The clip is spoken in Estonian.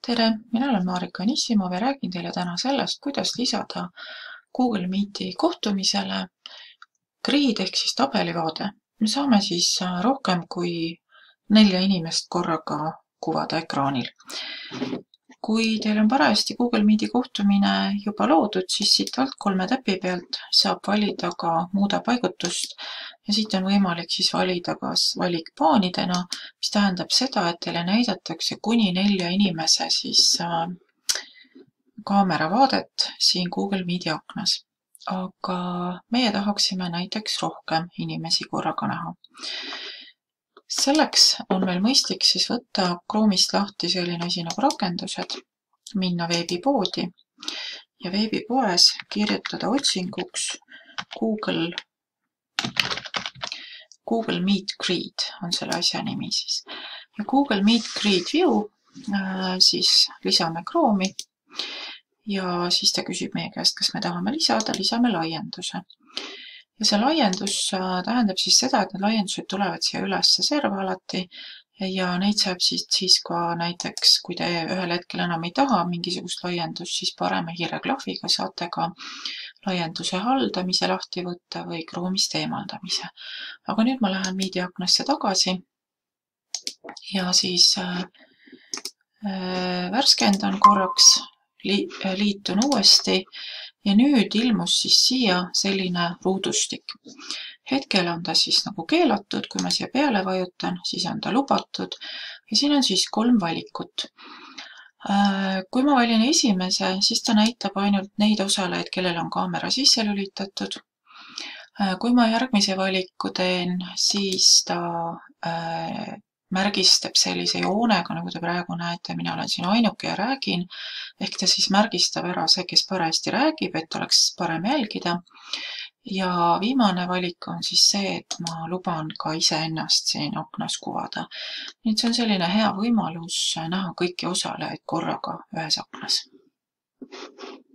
Tere, mina olen Marika Anissimov ja räägin teile täna sellest, kuidas lisada Google Meeti kohtumisele grid ehk siis tabelivaade. Me saame siis rohkem kui 4 inimest korraga kuvada ekraanil. Kui teil on parajasti Google Meeti kohtumine juba loodud, siis siit alt 3 täpi pealt saab valida ka muuda paigutust ja siit on võimalik siis valida kas valik paanidena, mis tähendab seda, et teile näidatakse kuni 4 inimese siis kaameravaadet siin Google Meeti aknas. Aga meie tahaksime näiteks rohkem inimesi korraga näha. Selleks on meil mõistlik siis võtta Chrome'ist lahti selline asi nagu rakendused, minna veebipoodi ja veebipoes kirjutada otsinguks Google Meet Grid on selle asja nimi siis. Ja Google Meet Grid View siis lisame Chrome'i ja siis ta küsib meie käest, kas me tahame lisame laienduse. Ja see laiendus tähendab siis seda, et need laiendused tulevad siia üles serva alati ja neid saab siis ka näiteks, kui te ühel hetkel enam ei taha mingisugust laiendust, siis parema hiireklahviga saate ka laienduse haldamise lahti võtta või Chrome'ist eemaldamise. Aga nüüd ma lähen Meeti aknasse tagasi ja siis värskendan korraks, liitun uuesti. Ja nüüd ilmus siis siia selline ruudustik. Hetkel on ta siis nagu keelatud, kui ma siia peale vajutan, siis on ta lubatud ja siin on siis 3 valikut. Kui ma valin esimese, siis ta näitab ainult neid osalejaid, kellel on kaamera sisse lülitatud. Kui ma järgmise valiku teen, siis ta märgistab sellise joonega, nagu te praegu näete, mina olen siin ainuke ja räägin, ehk ta siis märgistab ära see, kes parajasti räägib, et oleks parem jälgida. Ja viimane valik on siis see, et ma luban ka iseennast siin aknas kuvada. Nii et see on selline hea võimalus näha kõiki osalejaid korraga ühes aknas.